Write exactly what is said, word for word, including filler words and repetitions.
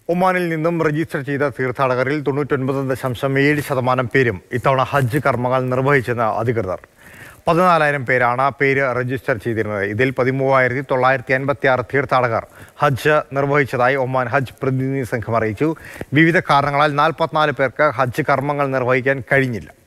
ഒമാനിൽ നിന്നും രജിസ്റ്റർ ചെയ്ത തീർത്ഥാടകരിൽ തൊണ്ണൂറ്റൊൻപത് ദശാംശം ഏഴ് ശതമാനം പേരും ഇത്തവണ ഹജ്ജ് കർമ്മങ്ങൾ നിർവഹിച്ചെന്ന് അധികൃതർ. പതിനാലായിരം പേരാണ് പേര് രജിസ്റ്റർ ചെയ്തിരുന്നത്. ഇതിൽ പതിമൂവായിരത്തി തൊള്ളായിരത്തി അൻപത്തി ആറ് തീർത്ഥാടകർ ഹജ്ജ് നിർവഹിച്ചതായി ഒമാൻ ഹജ്ജ് പ്രതിനിധി സംഘം അറിയിച്ചു. വിവിധ കാരണങ്ങളാൽ നാൽപ്പത്തിനാല് പേർക്ക് ഹജ്ജ് കർമ്മങ്ങൾ നിർവഹിക്കാൻ കഴിഞ്ഞില്ല.